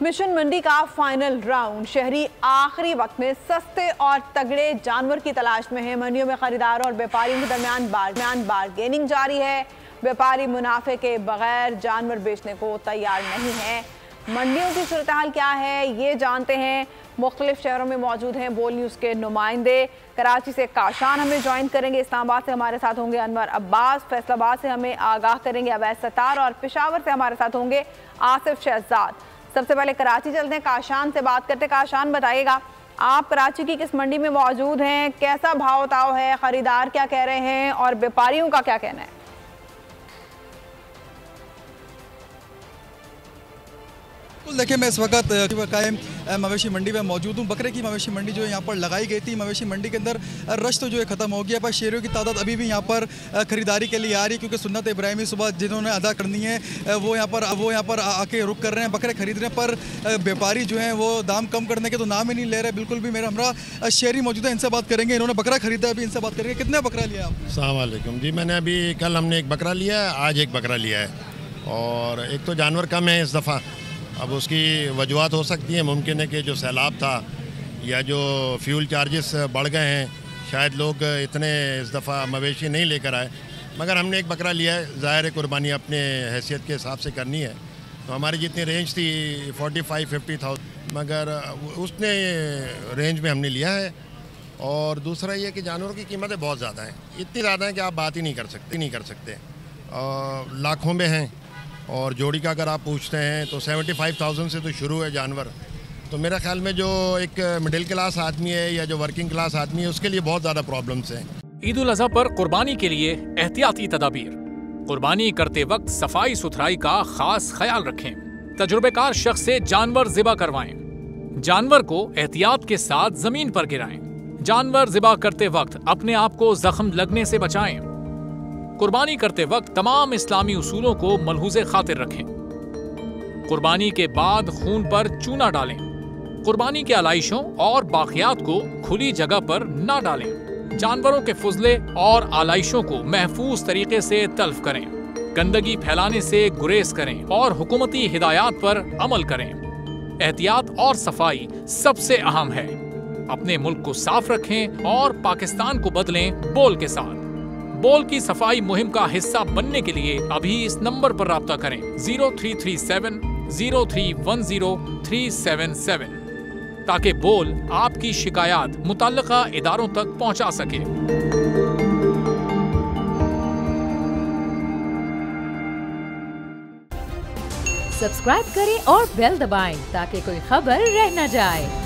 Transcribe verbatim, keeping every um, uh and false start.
Mission मंडी का final round. शहरी आखिरी वक्त में सस्ते और तगड़े जानवर की तलाश में है। मंडियों में खरीदारों और व्यापारियों के दरमियान दरमियान बारगेनिंग जारी है। व्यापारी मुनाफे के बगैर जानवर बेचने को तैयार नहीं है। मंडियों की सूरत हाल क्या है ये जानते हैं। मुख्तलिफ शहरों में मौजूद हैं बोल न्यूज़ के नुमाइंदे। कराची से काशान हमें ज्वाइन करेंगे, इस्लामाबाद से हमारे साथ होंगे अनवर अब्बास, फैसलाबाद से हमें आगाह करेंगे अवैस सत्तार और पेशावर से हमारे साथ होंगे आसिफ शहजाद। सबसे पहले कराची चलते हैं, काशान से बात करते हैं। काशान बताइएगा, आप कराची की किस मंडी में मौजूद हैं, कैसा भाव ताव है, खरीदार क्या कह रहे हैं और व्यापारियों का क्या कहना है? देखिए, मैं इस वक्त कायम मवेशी मंडी में मौजूद हूँ। बकरे की मवेशी मंडी जो है यहाँ पर लगाई गई थी। मवेशी मंडी के अंदर रश तो जो है ख़त्म हो गया, पर शेरों की तादाद अभी भी यहाँ पर ख़रीदारी के लिए आ रही है, क्योंकि सुन्नत इब्राहिमी सुबह जिन्होंने अदा करनी है वो यहाँ पर वो यहाँ पर आके रुक कर रहे हैं बकरे खरीदने पर। व्यापारी जो हैं वो दाम कम करने के तो नाम ही नहीं ले रहे बिल्कुल भी। मेरा हमरा शेरी मौजूद है, इनसे बात करेंगे। इन्होंने बकरा खरीदा है, अभी इनसे बात करेंगे। कितने बकरा लिया आप? अस्सलाम वालेकुम जी, मैंने अभी कल हमने एक बकरा लिया है, आज एक बकरा लिया है। और एक तो जानवर कम है इस दफ़ा। अब उसकी वजूहत हो सकती है, मुमकिन है कि जो सैलाब था या जो फ्यूल चार्जेस बढ़ गए हैं, शायद लोग इतने इस दफ़ा मवेशी नहीं लेकर आए। मगर हमने एक बकरा लिया है, ज़ाहिर है कुर्बानी अपने हैसियत के हिसाब से करनी है। तो हमारी जितनी रेंज थी फोर्टी फाइव फिफ्टी थाउजेंड, मगर उसने रेंज में हमने लिया है। और दूसरा ये कि जानवरों की कीमतें बहुत ज़्यादा हैं, इतनी ज़्यादा हैं कि आप बात ही नहीं कर सकते नहीं कर सकते और लाखों में हैं। और जोड़ी का अगर आप पूछते हैं तो सेवेंटी फाइव थाउजेंड से तो शुरू है जानवर। तो मेरा ख्याल में जो एक मिडिल क्लास आदमी है या जो वर्किंग क्लास आदमी है, उसके लिए बहुत ज़्यादा प्रॉब्लम्स हैं। ईद उल अज़हा पर कुर्बानी के लिए एहतियाती तदाबीर। कुर्बानी करते वक्त सफाई सुथराई का खास ख्याल रखें। तजुर्बेकार शख्स से जानवर ज़िबा करवाएं। जानवर को एहतियात के साथ जमीन पर गिराएं। जानवर ज़िबा करते वक्त अपने आप को जख्म लगने से बचाएं। कुर्बानी करते वक्त तमाम इस्लामी उसूलों को मलहूज़े खातिर रखें। कुर्बानी के बाद खून पर चूना डालें। कुर्बानी के आलाइशों और बाकियात को खुली जगह पर ना डालें। जानवरों के फुजले और आलाइशों को महफूज तरीके से तल्फ करें। गंदगी फैलाने से गुरेज करें और हुकूमती हिदायत पर अमल करें। एहतियात और सफाई सबसे अहम है। अपने मुल्क को साफ रखें और पाकिस्तान को बदलें बोल के साथ। बोल की सफाई मुहिम का हिस्सा बनने के लिए अभी इस नंबर पर राब्ता करें zero three three seven zero three one zero three seven seven, ताकि बोल आपकी शिकायत मुतल्लिका इदारों तक पहुंचा सके। सब्सक्राइब करें और बेल दबाएं ताकि कोई खबर रह न जाए।